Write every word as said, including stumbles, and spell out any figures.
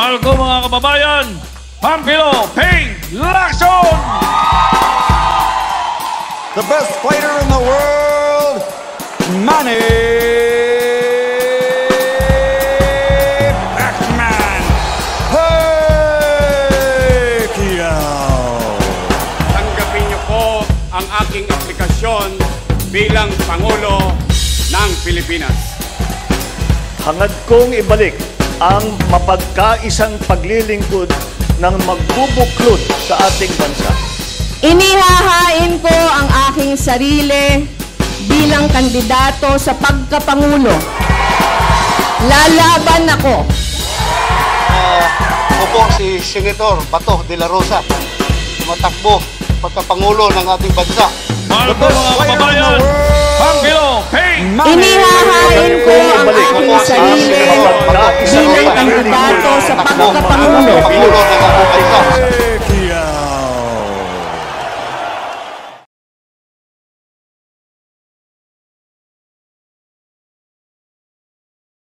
Mahal ko mga kababayan, Pampilo Ping Lacson! The best fighter in the world, Manny Pacman Pacquiao. Tanggapin niyo po ang aking aplikasyon bilang Pangulo ng Pilipinas. Hangad kong ibalik ang mapagkaisang paglilingkod ng magbubuklod sa ating bansa. Inihahain ko ang aking sarili bilang kandidato sa pagkapangulo. Lalaban ako. Uh, ako po si Senator Bato de la Rosa, tumatakbo pagkapangulo ng ating bansa. Mahal ko mga kababayan, Pampilo Ping! Inihahain ko ang aking sarili